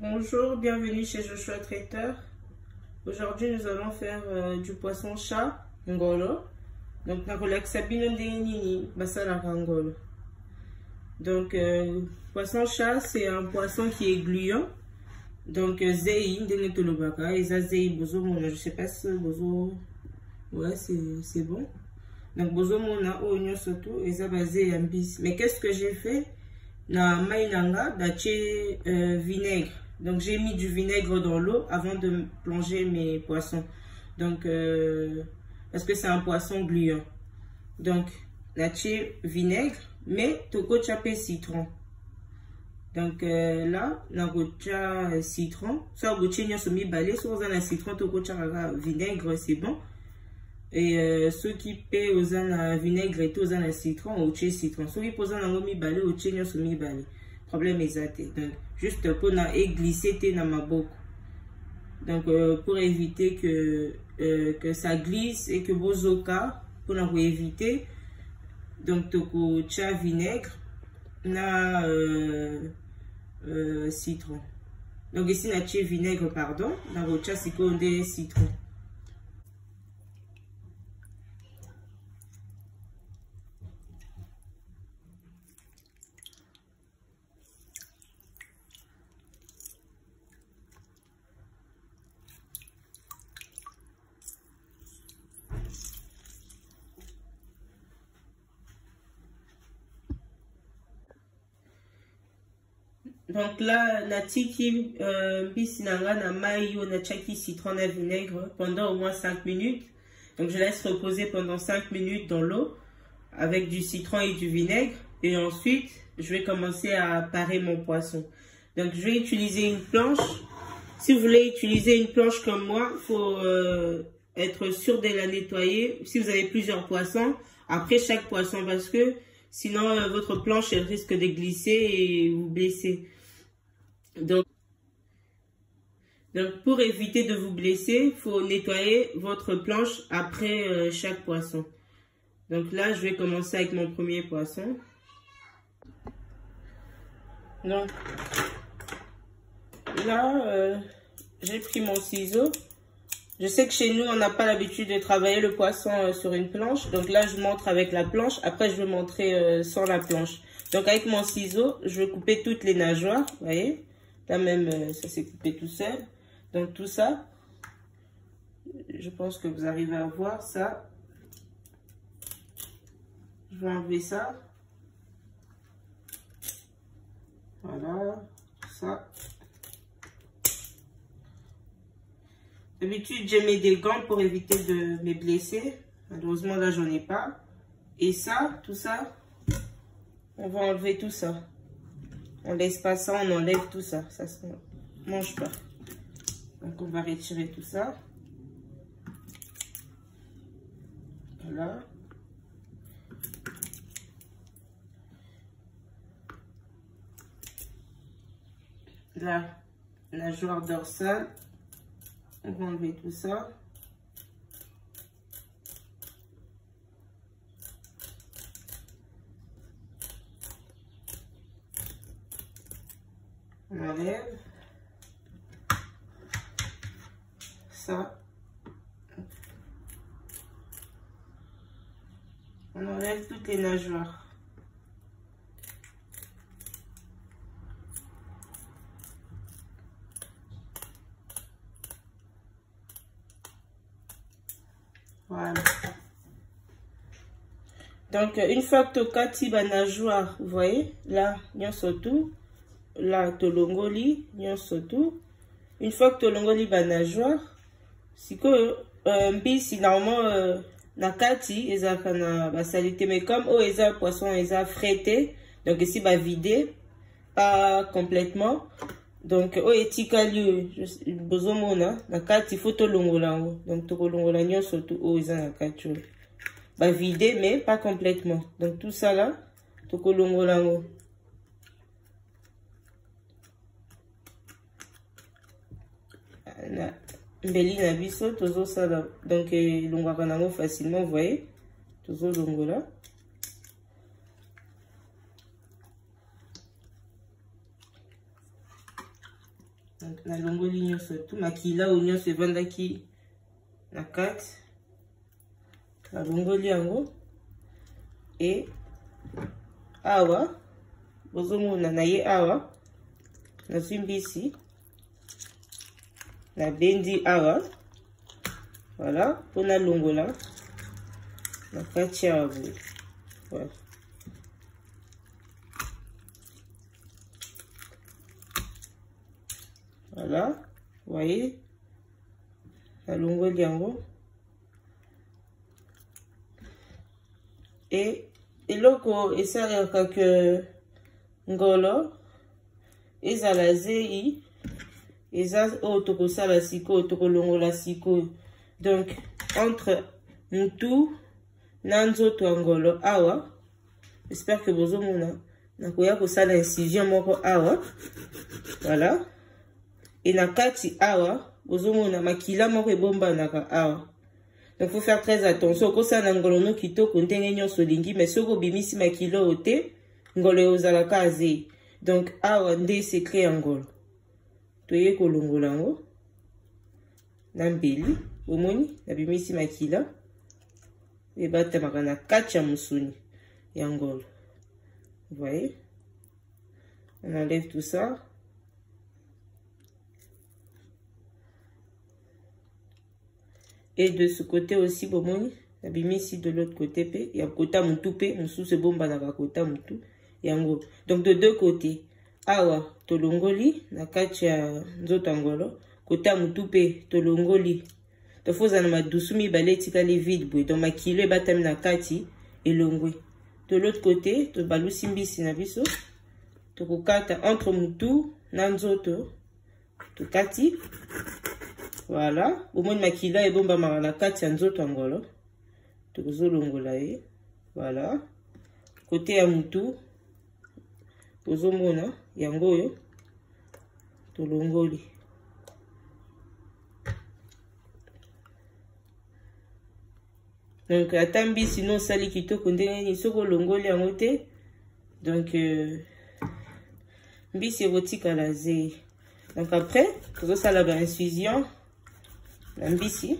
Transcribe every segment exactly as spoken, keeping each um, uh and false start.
Bonjour, bienvenue chez Joshua Traiteur. Aujourd'hui, nous allons faire euh, du poisson chat ngolo. Donc, na relaxa bino nini basala ngolo. Donc, euh, poisson chat, c'est un poisson qui est gluant. Donc, zei ndenge tolobaka, eza zei bozo mona, je sais pas si bozo, ouais, c'est bon. Donc, bozo mona oignon surtout, eza basé en bis. Mais qu'est-ce que j'ai fait? Na maïnanga, daché euh, vinaigre. Donc j'ai mis du vinaigre dans l'eau avant de plonger mes poissons. Donc euh, parce que c'est un poisson gluant. Donc daché vinaigre, mais toko chapé citron. Donc euh, là, na gocha citron. Soit gocha nyo somi balé, soit on a citron toko chapé vinaigre, c'est bon. Et euh, ceux qui paient aux an vinaigre et aux an citron, au chez citron. Ceux qui posent un mi balé, au chez nyo somi balé. Problème exact. Donc juste pour na glisser dans ma bouche. Donc euh, pour éviter que euh, que ça glisse et que vos oka pour na éviter donc toko cha vinaigre na euh, euh, citron. Donc ici na cha vinaigre pardon, na cha sikonde citron. Donc là, na tiki bisinanga na mayo na chaki citron et vinaigre pendant au moins cinq minutes. Donc je laisse reposer pendant cinq minutes dans l'eau avec du citron et du vinaigre. Et ensuite, je vais commencer à parer mon poisson. Donc je vais utiliser une planche. Si vous voulez utiliser une planche comme moi, il faut euh, être sûr de la nettoyer. Si vous avez plusieurs poissons, après chaque poisson, parce que sinon euh, votre planche elle risque de glisser et vous blesser. Donc, donc, pour éviter de vous blesser, il faut nettoyer votre planche après euh, chaque poisson. Donc là, je vais commencer avec mon premier poisson. Donc, là, euh, j'ai pris mon ciseau. Je sais que chez nous, on n'a pas l'habitude de travailler le poisson euh, sur une planche. Donc là, je montre avec la planche. Après, je vais montrer euh, sans la planche. Donc, avec mon ciseau, je vais couper toutes les nageoires. Vous voyez? Là même, euh, ça s'est coupé tout seul. Donc tout ça, je pense que vous arrivez à voir ça. Je vais enlever ça. Voilà, ça. D'habitude, je mets des gants pour éviter de me blesser. Malheureusement, là, j'en ai pas. Et ça, tout ça, on va enlever tout ça. On laisse pas ça, on enlève tout ça. Ça se mange pas. Donc on va retirer tout ça. Voilà. Là, la nageoire dorsale. On va enlever tout ça. On enlève ça. On enlève toutes les nageoires. Voilà. Donc une fois que tu as kati ba nageoire, vous voyez là, il surtout. Là, tolongoli, surtout. Une fois que tolongoli ba nageoire, si que euh, mbisi normalement euh, na kati eza kana ba salité, mais comme oh eza poisson eza frété, donc ici ba vider pas complètement. Donc oh etikali bozomona na kati faut tolongola. Donc tolongola nyo surtout oh eza na kati ba vider mais pas complètement. Donc tout ça là tokolongola ngo. Mbeli na biso tozo sala donc longwaka nango facilement, vous voyez, tozo longola. Donc na longoli nyonso tout makila o nyonso evandaki na kati na longoli yango et awa bozomona na ye awa nazwi mbisi na bendi awa voilà pona longola na kati ya boye voilà. Voilà, vous voyez, la longueur yango. Et et loko et ça que ngolo ezala zei eza otoko sala siko otoko longola siko. Donc entre mutu na nzoto ngolo awa, j'espère que vous omona nakoya ko sala incision moko awa. Voilà. Et na kati awa, bozomona makila moko ebomba naka awa. Donc faut faire très attention. Ko sa na ngolo no kitoko ndenge nyonso lingi, mais soko bimisi makilo ote, ngolo ozala kaze. Donc awa nde secret ngolo. Toye ko longola ngo na mbeli, omoni na bimisi makila. Et bata makana kati ya musuni ya ngolo. Vous voyez? On enlève tout ça. Et de ce côté aussi, bomoni, la bimi ici de l'autre côté, il y a kota mutu pe, musu se bomba na kota mutu, yango. Donc de deux côtés, awa tolongoli na kati ya nzoto ngolo, kota mutu pe tolongoli. To foza na madusumi baleti kali vide boy, donc makilo batami na kati elongwe. De l'autre côté, to balusi mbisi na biso, to kokata entre mutu na nzoto, to kati. Voilà, au moins makila et bomba marana kati nzoto ngolo. Tozo longola e. Voilà. Côté ya mutu. Tozo mona yango yo. To longoli. Donc atambi sinon sali kitoko ndenge ni soko longoli yango te. Donc euh, mbisi erotika la ze. Donc après, tozo sala ba infusion. Mbisi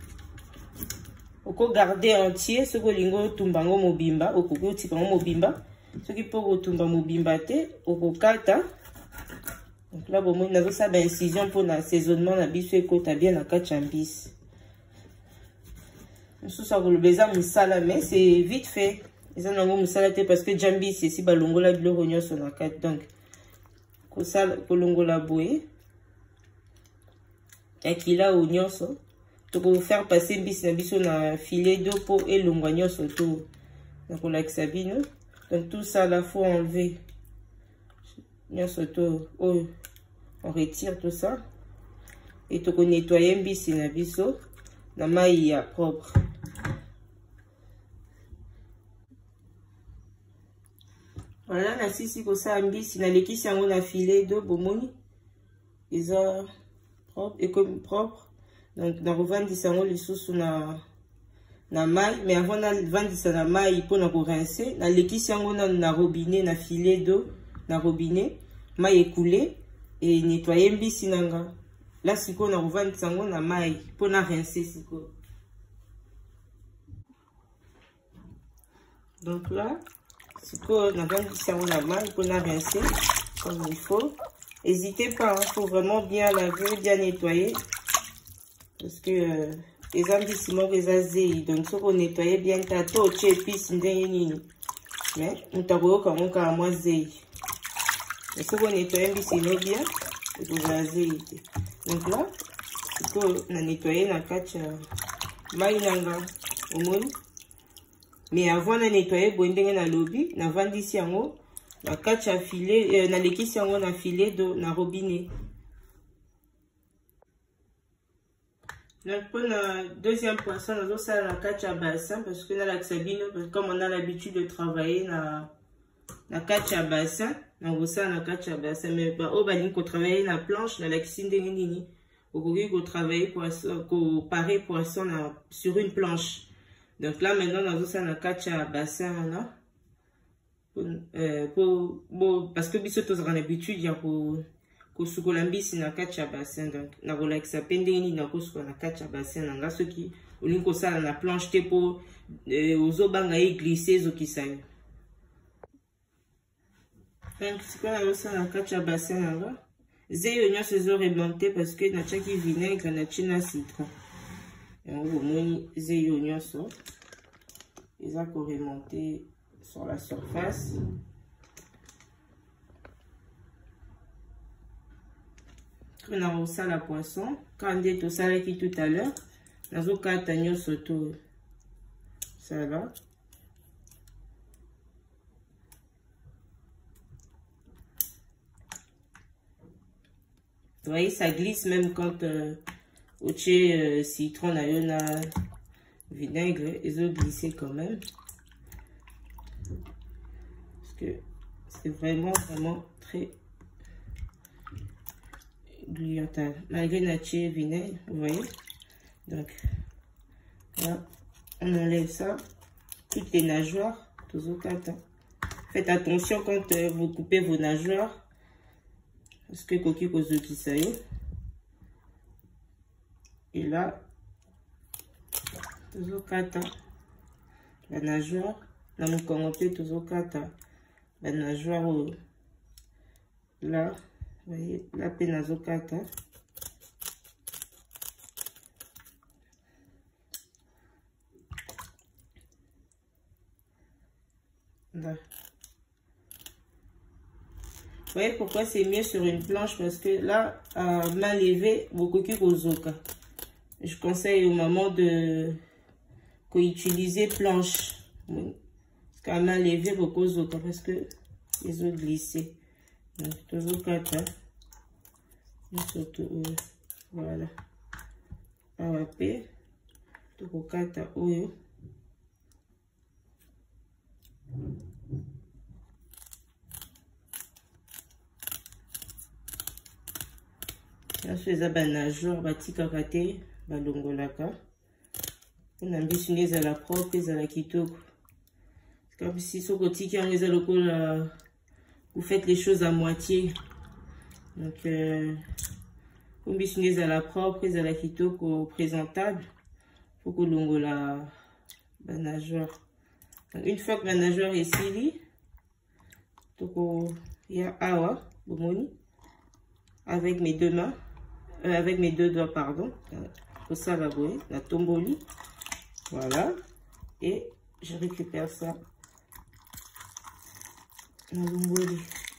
oko garder entier ce que lingo tumbango mobimba oko tika mobimba ce qui peut tumba mobimba te oko kata. Donc là bon nazo sa ba incision pour l'assaisonnement na biso ekota bien na kati ya mbisi musu sa ko lobeza musala mais c'est vite fait eza nango musala te parce que jambisi si balongola biloko nyonso na kati. Donc ko sala ko longola boye akila ou nyonso to faire passer mbisi na biso na filet d'eau pour elongwa nyonso to na ko lakisa bino. Donc tout ça la faut enlever nyonso to oh, on retire tout ça et to ko nettoyer mbisi na biso na mai ya propre. Voilà na sisi ko sa mbisi na lekisi yango na filet d'eau bomoni eza propre et comme propre. Donc na revendisa yango lisusu na na mai, mais avant na vendisa na mai pour na ko rincer na lekisi yango na na robinet na filet d'eau na robinet mai écoulé et nettoyer mbisi nanga. Là siko na revendisa yango na mai pour na rincer siko. Donc là siko na vendisa yango na mai pour na rincer comme il faut. N'hésitez pas, il hein, faut vraiment bien laver, bien nettoyer. Parce que euh, les ambis moko ezazei. Donc si on nettoie bien tato tu épices ndenge nini. Mais on taboyo kamo ka moi zei. Mais si on nettoie mbisi no bien, ezazei. Donc là, c'est que na nettoyer na kati mai nanga omoni. Mais avant de nettoyer bo ndenge na lobi, na vandisi yango na kati ya filet euh, na lekisi yango na filet d'eau na robinet. Donc pour le deuxième poisson, nous allons la kati ya bassin parce que la sabino, comme on a l'habitude de travailler na na kati ya bassin, na rosa na kati ya bassin, mais ba o bani ko travailler na planche na la cuisine de nini, au lieu ko travailler poisson, ko parer poisson na sur une planche. Donc là maintenant nous allons la kati ya bassin là. Pour, euh, pour, pour, parce que biso tous on a l'habitude ya ko kosukola mbisi na kati ya bassin. Donc na kolakisa pe ndenge nini na kosukola na kati ya bassin na nga soki olingi kosala na planche te po ozobanga ye glisse ezokisa yo. Donc sikoyo nazosala na kati ya bassin na nga zeyo nyonso ezoremonte parce que natiaki vinaigre natie na citron. yango bomoni zeyo nyonso eza koremonte sur la surface. On a aussi la poisson. Quand on est au salé qui tout à l'heure, nous avons quatre surtout ça là. Vous voyez, ça glisse même quand euh, au euh, citron, on a vinaigre, ils ont glissé quand même. Parce que c'est vraiment, vraiment très gluantal. Malgré nature vinaigre, vous voyez. Donc, là, on enlève ça. Toutes les nageoires, tous au quatre. Faites attention quand euh, vous coupez vos nageoires. Parce que coquille kozo qui ça y est. Et là, tous au quatre. La nageoire, là, mon congopé, tous au quatre. La nageoire, euh, là. Vous voyez, la pénazocate. Là. Vous voyez pourquoi c'est mieux sur une planche? Parce que là, à main levée, vous coquez aux oka. Je conseille aux mamans de utiliser planche. Parce qu'à main levée, vous coquez aux oka. Parce que les os glissés. Donc, toujours quatre. Surtout, euh, voilà. Awapé. Toujours quatre. Oyo. Là, je fais un nageoire, bati kakate, balongolaka. On a mis une à la propre, à la kitoko. Comme si ce côté qui en est le vous faites les choses à moitié. Donc, euh, vous mettez à la propre, à la kitoko présentable. Il faut que l'on la nageoire. Donc, une fois que la nageoire est scellée, il y a awa, bomoni, avec mes deux mains, euh, avec mes deux doigts, pardon. Pour ça, la boue, la tomboli. Voilà. Et je récupère ça. La tomboli.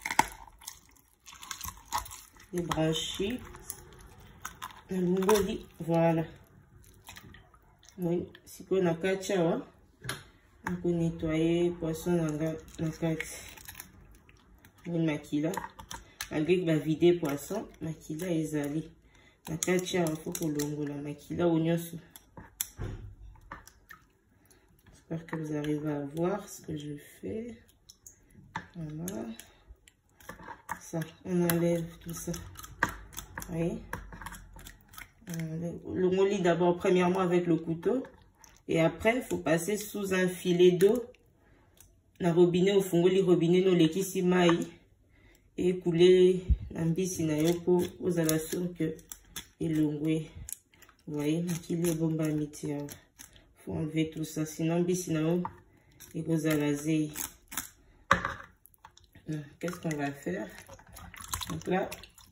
Les branchies. La tomboli. Voilà. Oui, si on a quatre on peut nettoyer le poisson dans la carte. On maquille. Malgré que va vider poisson, maquille est allé. La carte, il faut que l'on la maquille au nyonso. J'espère que vous arrivez à voir ce que je fais. Voilà. Ça, on enlève tout ça. Oui. On lit d'abord premièrement avec le couteau. Et après, il faut passer sous un filet d'eau. Na robinet au fond, le robinet no lekisi mai. Et couler l'ambisi na yoko aux alasons que il l'ongwe. Vous voyez, qu'il est bon bamiti. Il faut enlever tout ça. Sinon, ambisi na yo, il vous alasez. Qu'est-ce qu'on va faire? Donc là,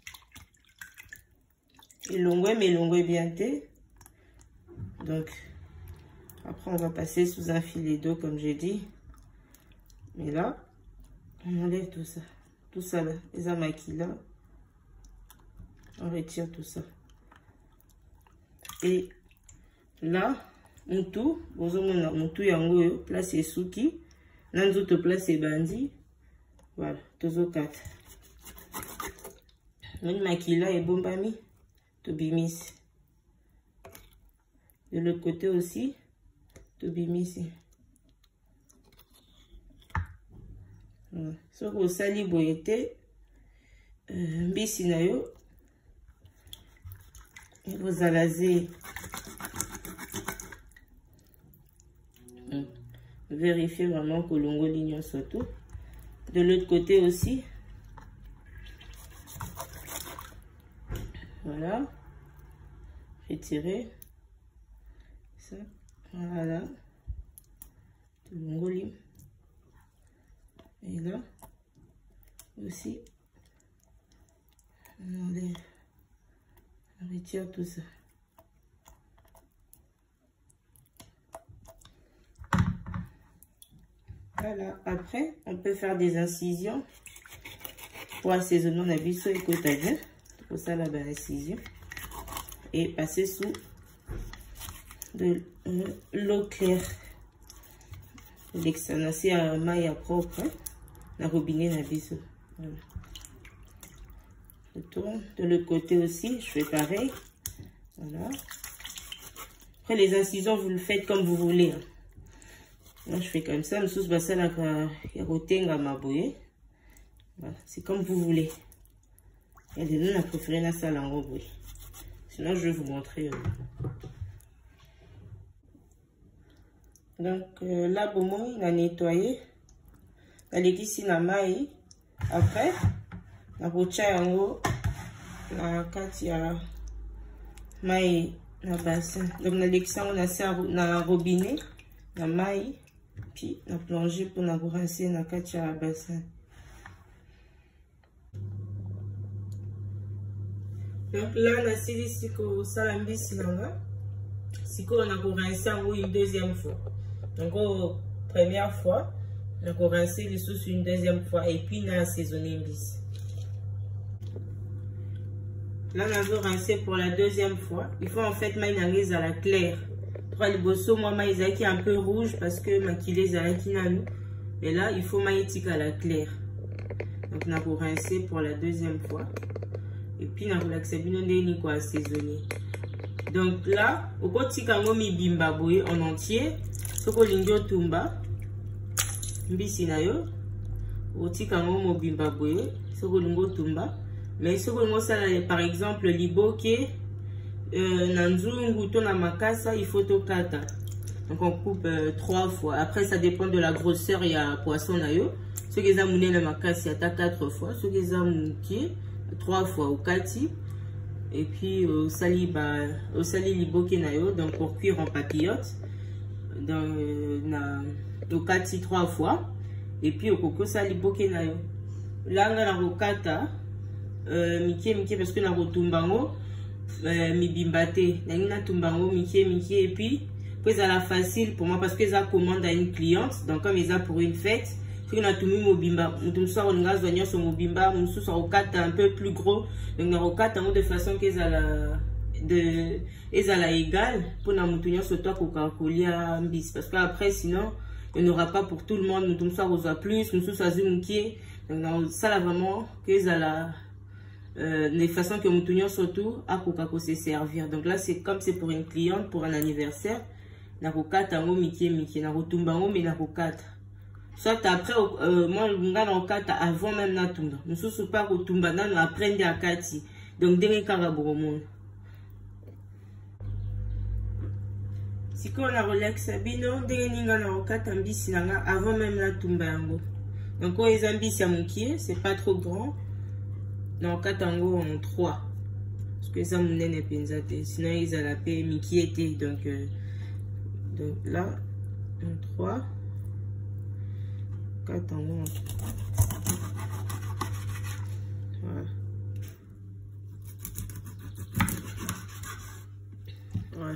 il l'ongwe, mais l'ongwe bien té. Donc, après, on va passer sous un filet d'eau, comme j'ai dit. Mais là, on enlève tout ça. Tout ça là, les amaquis là. On retire tout ça. Et là, on tout, vous avez on tout yango, place et souki. Nanzo te place et bandi. Voilà, tous aux quatre. On maquille là et bombami. To bimis. De l'autre côté aussi. To bimis. Ce que vous sali boyete, mbisi na yo, et vous alasez. Vérifiez vraiment que l'ongo lignon surtout. De l'autre côté aussi. Voilà. Retirer. Ça. Voilà. Tolongoli. Et là aussi. On enlève. On retire tout ça. Voilà, après, on peut faire des incisions pour assaisonner. On a vu sur les côtés, pour ça la bas incision et passer sous de euh, l'eau claire. L'externacé à maille propre, la robinet la biseau. Voilà. Je tourne de l'autre côté aussi, je fais pareil. Voilà. Après les incisions, vous le faites comme vous voulez. Là, je fais comme ça. Voilà, c'est comme vous voulez. Et de nous, on a préféré la salle en haut. Sinon, je vais vous montrer. Donc, euh, là, bon, on a nettoyé. On a ici la maille. Après, on a poché en haut. La carte, il y a maille, la bassin. Donc, on a l'exemple, on a ça dans le robinet, la maille. Puis, on a plongé pour la rincer la carte à la bassin. Donc là, on a essayé ici que ça l'a mis ici là. Si on a rincé une deuxième fois. Donc, première fois, on a rincé les sauces une deuxième fois et puis on a assaisonné une bis. Là, on a rincé pour la deuxième fois. Il faut en fait mettre une à la claire. Le bosso, moi, maïs qui est un peu rouge parce que ma kilé à nous. Mais là, il faut maïs à la claire. Donc, on a pour rincer pour la deuxième fois. Et puis, on a pour l'accepter quoi assaisonner. Donc là, au côté quand mi bimba boye en entier, ce que l'ingio tumba, mbisi na yo, au côté quand mo bimba boye, ce que l'ingio tumba. Mais ce que l'ingio ça, par exemple, liboke. Euh, nanzungu to na makasa il faut to kata. Donc on coupe euh, trois fois. Après ça dépend de la grosseur il y a poisson na yo. Ce que les amouné na makasa ta quatre fois, ce que les amouki trois fois au kati et puis au sali ba au sali liboke na yo donc pour cuire en papillote dans na au kati trois fois et puis au coco sali liboke na yo. Là on a la kata euh miki miki parce que na rotumbango Euh, mi bimbate na tumbango miki miki et puis puis ça la facile pour moi parce que ça commande à une cliente donc comme ils a pour une fête puis on a tout mis mon bimba on soit on a besoin sur mon bimba on soit au quatre un peu plus gros donc au quatre de façon que ça la de et ça la égale pour na mutunyo sur toi pour calculer un bis parce que après sinon il n'y aura pas pour tout le monde nous soit aux plus nous soit zumuki donc ça là vraiment que ça la Euh, les façons que nous tenions surtout à Coca-Cola se servir. Donc là, c'est comme c'est pour une cliente, pour un anniversaire. Na kokata ngo miki miki na kotumba ngo mais na kokata. Soit après euh, moi nga na kokata avant même na tumba. Mususu pas kotumba na na aprendre à kati. Donc denge kaka boromon. Si ko na relax bino denge ninga na kokata mbisi nanga avant même la tumba yango. Donc quand les ambisi ya mukie, c'est pas trop grand. Non, katango en trois. Parce que ça m'en est pensé. Sinon, ils ont la paix, Mickey était. Donc, euh, donc là, en trois. Katango en trois. Voilà. Voilà.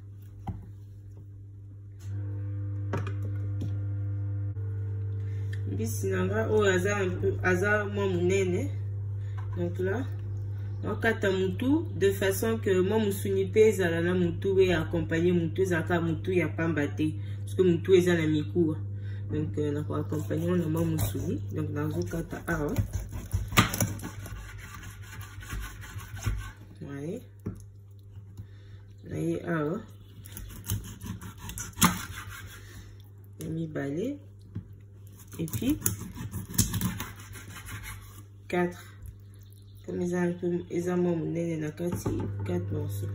Bisinanga, oh, hasard un peu, hasard, moi, mon nene. Donc là, on kata mutu de façon que moi musuni pèse à la mutu et accompagner mutu zaka mutu ya pambate parce que mutu est à la mikou. Donc euh, on va accompagner on a musuni donc dans le kata ah ouais. Ouais. Là y ah ouais. On mis balai et puis quatre. Comme ils ont ils ont monné na kati quatre morceaux.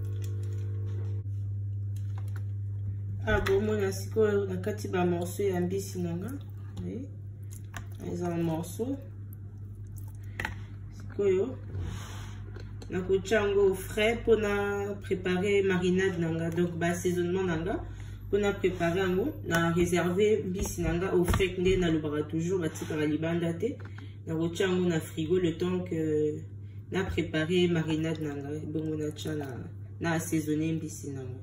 Ah bon moi na siko na kati ba morceau ya mbisi nanga. Oui. Ils ont un morceau. Siko yo. nakotia yango au frais pour na préparer marinade nanga. Donc ba assaisonnement nanga pour na préparer yango na réserver mbisi nanga au frais nde na lobaka toujours batikaka libanda te. Nakotia yango na frigo le temps que na préparer marinade nanga. Bongo na tia na na assaisonner mbisi nanga.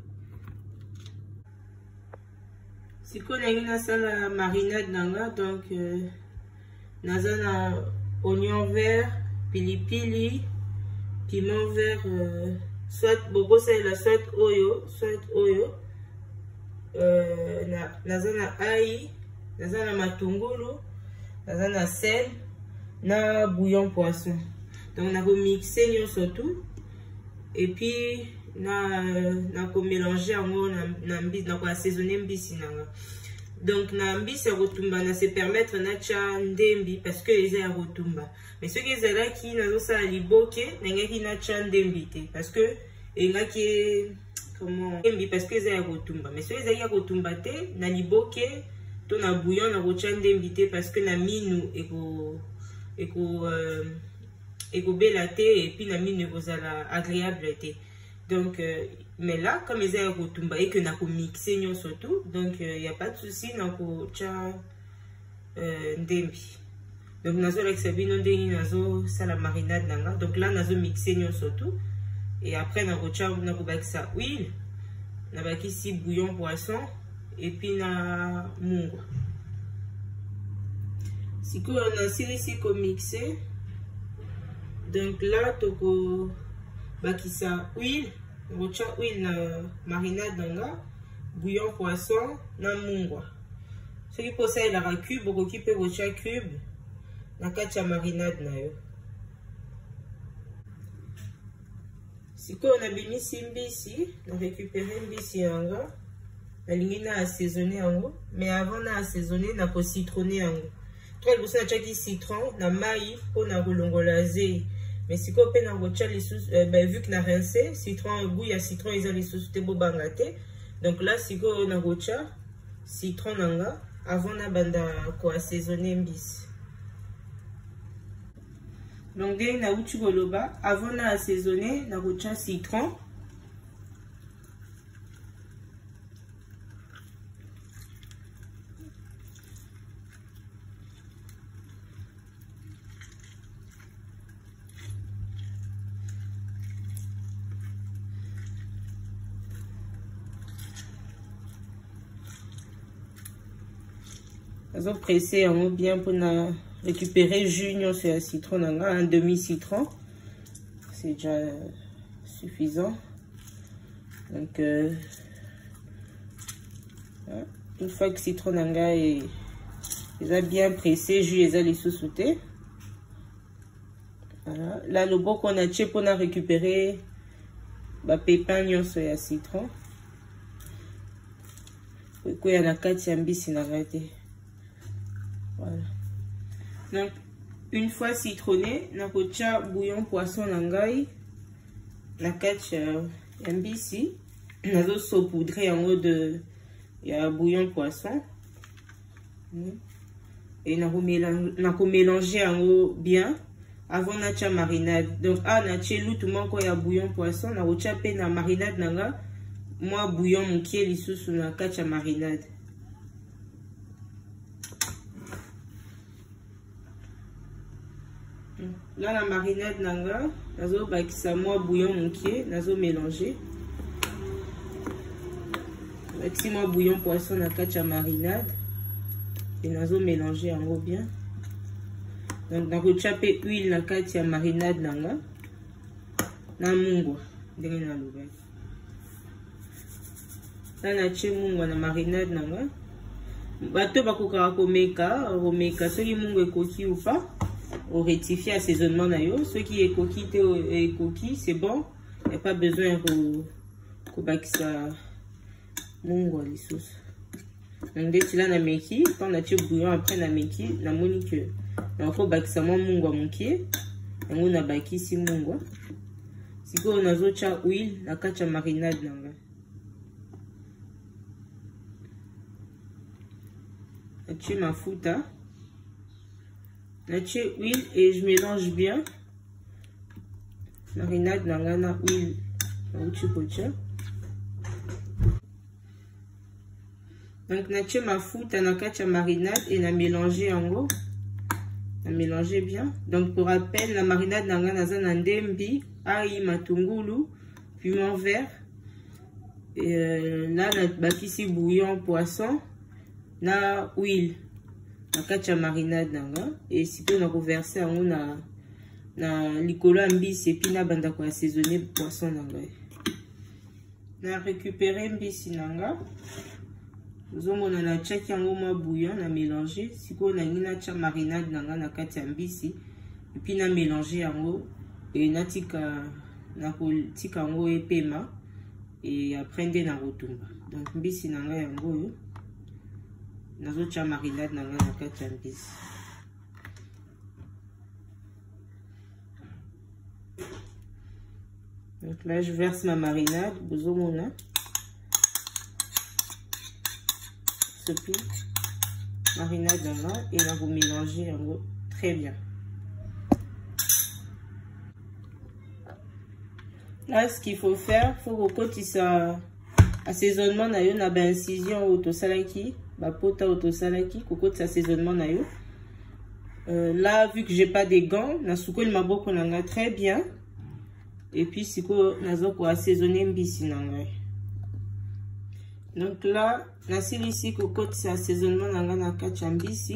Siko na ngi na sala marinade nanga. Donc euh, naza na oignon vert, pilipili, piment vert, euh, soit bobo c'est la soit oyo, soit oyo. Euh, na naza na ail, naza na matungulu, naza na sel, na bouillon poisson. Donc na ko mixer nyonso tout et puis na na ko mélanger yango na na mbisi na ko assaisonner mbisi nanga. Donc na mbisi ya kotumba na se permettre na tia ndembi parce que les a kotumba. Mais ce qui est là qui na zo sa liboke na ngaki na tia ndembi te parce que et ngaki comment ndembi parce que les a kotumba. Mais ce qui est kotumba te na liboke to na bouillon na ko tia ndembi te parce que na minu et ko et ko euh, et ko bela te et puis na minu ko zala agréable te. Donc euh, mais là comme ils ont retomba et que na ko mixer nyon surtout, donc il euh, y a pas de souci na ko tia euh, ndembi. Donc nazo l'exabino ndeni nazo ça la marinade nanga. Donc là nazo mixer nyon surtout et après na ko tia na ko bakisa huile, na bakisi bouillon poisson et puis na mungwa. Si ko on a si ko mixer. Donc là toko bakisa huile. On va huile na marinade nanga, bouillon poisson na mungwa. Ce qui possède la cube, beaucoup qui peut rocha cube na kacha marinade na yo. Si on a bimi mbisi, on récupère mbisi nanga, na lingi na assaisonner yango, mais avant na assaisonner na ko citronner yango. Toi le bossa chaki citron na mai pour na kolongola zei. Mais si on peut n'envoyer les sous, euh, ben, vu que n'a rincé, citron, goût, il y a citron, ils ont les sous, beau bangate. Donc là, si on a gocha, citron nanga, avant na banda ko assaisonner mbisi. Donc dès na uchi goloba, avant na assaisonner, na gocha citron. Nous presser en bien pour récupérer jus sur le citron, un demi citron, c'est déjà suffisant. Donc euh, une fois que le citron est, est bien pressé, jus est les sous-sauter. Voilà. Là le bon qu'on a tué pour récupérer bah, pépin sur le citron. Et il y a la carte mbisi na raté. Voilà. Donc une fois citronné, na kocha bouillon poisson nangai, na kacha mbisi, nazo saupoudrer en haut de ya bouillon poisson. Et na ko mélanger en haut bien avant na cha marinade. Donc ah na che loutou manko ya bouillon poisson, na kocha pe na marinade nanga, moi bouillon mukie lisusu na kacha marinade. Là la marinade nanga, nazo bakisa moi bouillon mukie, nazo mélanger. Bakisi moi bouillon poisson na kacha marinade et nazo mélanger en gros bien. Donc nako chaper huile na kacha marinade nanga. Na mungwa, ndenge na loba. Là na che mungwa na marinade nanga. Bato bakoka ko meka, ko meka soki mungwa ekoki ou pas. Au rectifier assaisonnement nayo, ce qui est coquille et coquille, c'est bon, il n'y a pas besoin de ça mungwa les sauces. Donc dès que là na meki, quand on a tué bouillon après na meki, na monique, na ko bakisa mo mungwa mukie, yango na baki si mungwa. Siko on a zocha huile, na kacha marinade nanga. Na tué mafuta. Je huile et je mélange bien. marinade nanga na huile nauti kotia. Donc natie mafuta na kati ya marinade et na mélanger yango. Na mélanger bien. Donc pour rappel, la marinade nanga naza na ndembi, ail, matungulu, piment vert. Et euh, là na bakisi bouillon poisson na huile na kati ya marinade nanga et siko na verser yango na na likolo mbisi et puis na banda ko assaisonner poisson nanga. Na récupérer mbisi nanga. Zomona na tchaki yango ma bouillon na mélanger siko na ngina tcha marinade nanga na kati ya mbisi et puis na mélanger yango et na tika na ko tika yango epema. Et après nde na rotumba. Donc mbisi nanga yango yo nazo tia marinade nanga na kati ya mbisi. Donc là je verse ma marinade, bozomona. Ce puis marinade nanga et là vous mélangez yango très bien. Là, ce qu'il faut faire, il faut que ça assaisonnement na yo na ba incision auto salaki, ba pota auto salaki, koko sa assaisonnement na yo. Euh, là, vu que j'ai pas des gants, na suko le maboko nanga très bien. Et puis siko nazo ko assaisonner mbisi nanga. Donc là, na sili ici koko sa assaisonnement nanga na kati mbisi.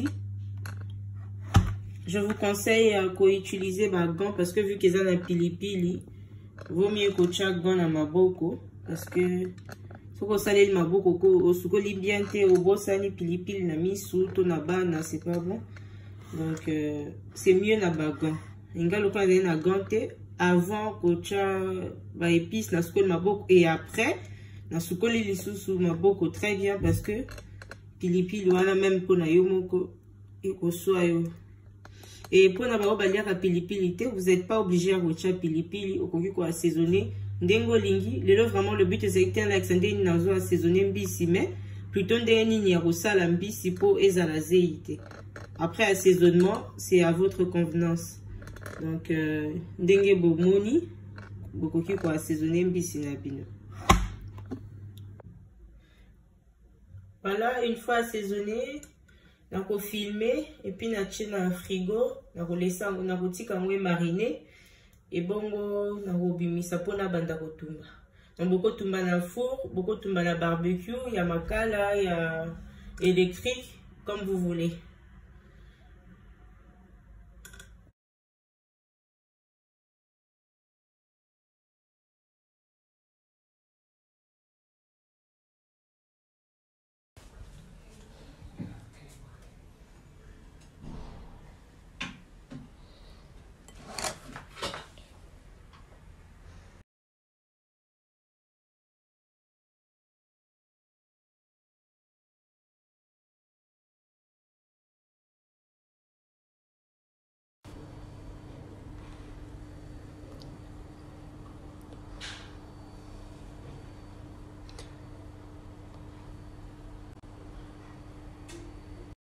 Je vous conseille à ko utiliser ba gants parce que vu qu'ils ont la pilipili, vaut mieux que tu aies gant na maboko parce que faut que ça le maboko ko osuko li bien te obosa ni pilipili na misu to na bana c'est pas bon. Donc euh, c'est mieux na bagan. Inga lo ka na gante avant que tu ba épice na suko maboko et après na suko li lisusu maboko très bien parce que pilipili wana même pour na yo moko et ko so yo. Et pour na ba balia ka pilipili te, vous n'êtes pas obligé à retirer pilipili au koki ko assaisonner ndengo lingi. Lelo vraiment le but c'est que Alexandre ni nazo assaisonner mbisi mais plutôt ndeni ni rosala mbisi po ezala zeite. Après assaisonnement, c'est à votre convenance. Donc euh, ndenge bomoni bokoki ko assaisonner mbisi na bino. Voilà, une fois assaisonné, on va filmer et puis on va dans le frigo, on va laisser mariner et bon on va bimisa pour na banda kotumba. Donc beaucoup tumba na four, beaucoup tumba na barbecue, il y a makala, il y a électrique comme vous voulez.